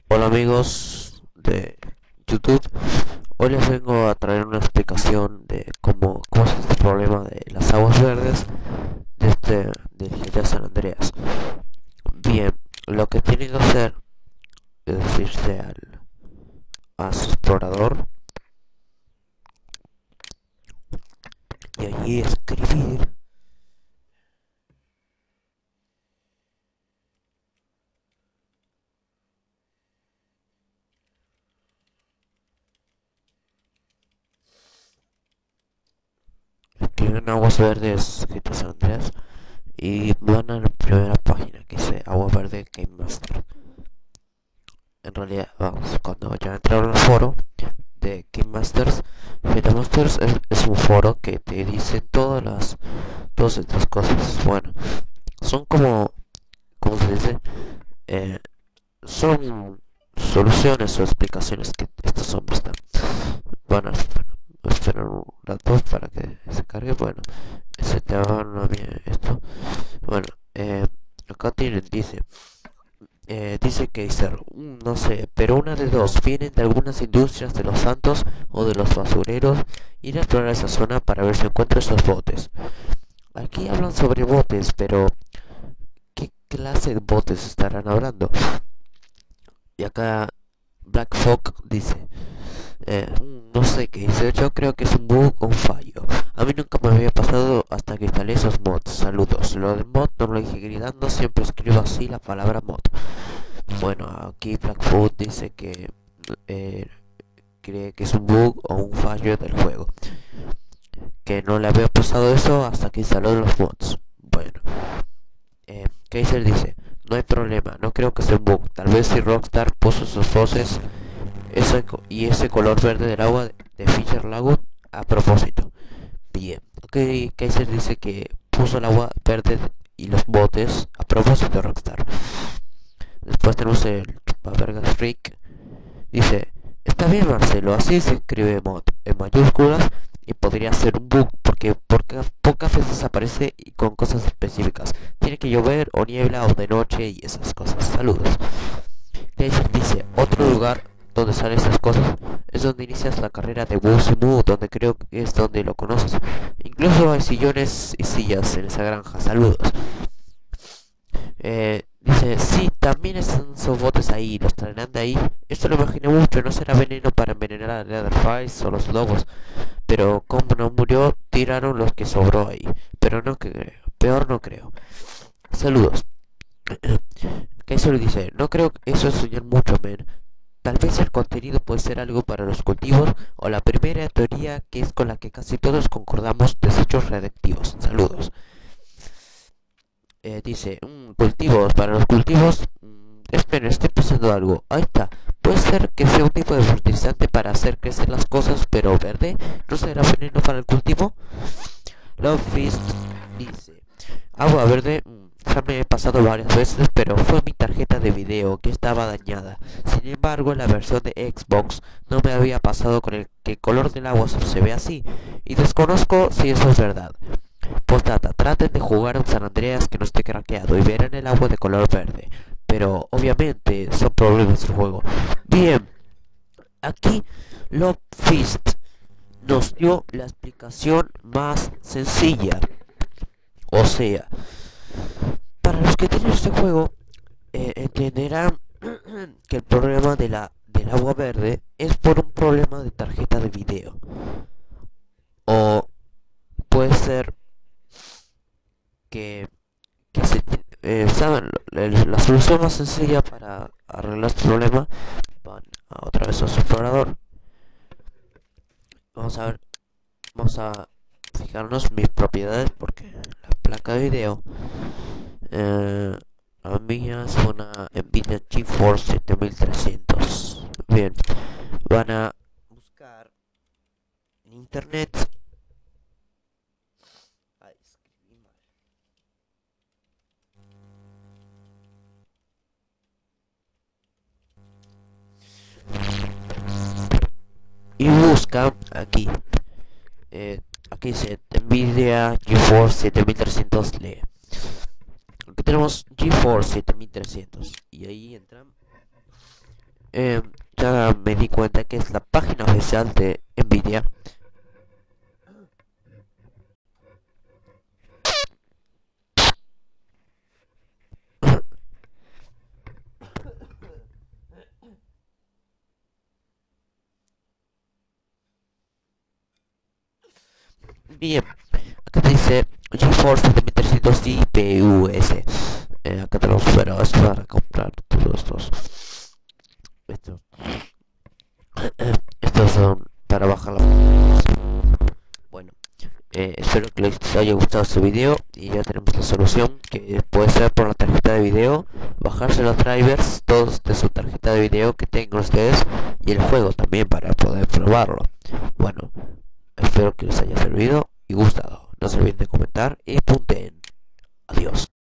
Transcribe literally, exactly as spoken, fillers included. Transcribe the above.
Hola amigos de YouTube, hoy les vengo a traer una explicación de cómo, cómo es este problema de las aguas verdes de este del G T A San Andreas. Bien, lo que tienen que hacer es decirse al a su explorador y allí escribir escriben aguas verdes G T A San Andreas y van a la primera página que dice agua verde Game Master. En realidad, vamos, cuando ya entraron al foro de Game Masters, G T A Masters es, es un foro que te dice todas las todas estas cosas. Bueno, son como, como se dice, eh, son soluciones o explicaciones que estos hombres dan. Bueno, bueno, esperar un rato para que se cargue. Bueno, se te va a bien esto. Bueno, eh, acá tienen, dice. Eh, dice Kaiser, "Mm, no sé, pero una de dos, vienen de algunas industrias de los santos o de los basureros, ir a explorar esa zona para ver si encuentro esos botes. Aquí hablan sobre botes, pero ¿qué clase de botes estarán hablando? Y acá Black Fog dice, eh, "Mm, no sé qué dice, yo creo que es un bug o un fallo. A mí nunca me había pasado hasta que instalé esos mods. Saludos. Lo del mod no lo dije gritando, siempre escribo así la palabra mod. Bueno, aquí Blackfoot dice que eh, cree que es un bug o un fallo del juego, que no le había pasado eso hasta que instaló los mods. Bueno, eh, Kaiser dice, no hay problema, no creo que sea un bug, tal vez si Rockstar puso sus voces ese, y ese color verde del agua de, de Fisher Lagoon a propósito. Bien, ok, Kaiser dice que puso el agua verde y los botes a propósito de Rockstar. Después tenemos el Chupavergas Freak. Dice, está bien Marcelo, así se escribe mod en mayúsculas y podría ser un bug porque, porque pocas veces aparece y con cosas específicas. Tiene que llover o niebla o de noche y esas cosas. Saludos. Glacier dice, otro lugar donde salen esas cosas es donde inicias la carrera de Wusumu, donde creo que es donde lo conoces. Incluso hay sillones y sillas en esa granja. Saludos. Eh, dice, sí, también están esos botes ahí, los traerán de ahí. Esto lo imaginé mucho, no será veneno para envenenar a Leatherface o los lobos. Pero como no murió, tiraron los que sobró ahí. Pero no creo, peor no creo. Saludos. Kaiser dice, no creo que eso es soñar mucho, men. Tal vez el contenido puede ser algo para los cultivos o la primera teoría que es con la que casi todos concordamos, desechos radiactivos. Saludos. Eh, dice, "Mm, cultivos, para los cultivos, mm, espera, estoy pensando algo. Ahí está, puede ser que sea un tipo de fertilizante para hacer crecer las cosas, pero verde, ¿no será veneno para el cultivo?" Love Fist dice, agua verde, mm, ya me he pasado varias veces, pero fue mi tarjeta de video que estaba dañada. Sin embargo, en la versión de Xbox no me había pasado con el que el color del agua solo se ve así, y desconozco si eso es verdad. Postdata, traten de jugar un San Andreas que no esté craqueado y verán el agua de color verde. Pero obviamente son problemas del juego. Bien, aquí Love Fist nos dio la explicación más sencilla. O sea, para los que tienen este juego, eh, entenderán que el problema de la, del agua verde es por un problema de tarjeta de video. O puede ser que que se, eh, saben, la solución más sencilla para arreglar este problema, van a otra vez a su explorador. Vamos a ver, vamos a fijarnos mis propiedades porque la placa de video, eh, la mía es una Nvidia GeForce siete mil trescientos. Bien, van a buscar en internet. Ay, escribí mal. Y buscan aquí, eh, aquí dice Nvidia GeForce siete mil trescientos lee. Aquí tenemos GeForce siete mil trescientos y ahí entran eh, ya me di cuenta que es la página oficial de Nvidia. Bien, acá te dice GeForce setenta y trescientos I P U S. Eh, acá tenemos, pero es para comprar todos estos. Esto, estos son para bajar la. Bueno, eh, espero que les haya gustado este video y ya tenemos la solución, que puede ser por la tarjeta de video, bajarse los drivers todos de su tarjeta de video que tengan ustedes y el juego también para poder probarlo. Bueno, espero que les haya servido y gustado. No se olviden de comentar y punten. Adiós.